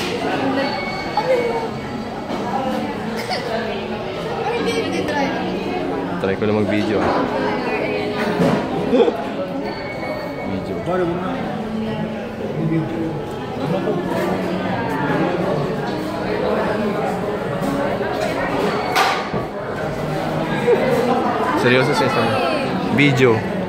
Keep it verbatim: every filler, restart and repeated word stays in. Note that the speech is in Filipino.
Try ko na mag-video. Video. Seryoso siya sa video.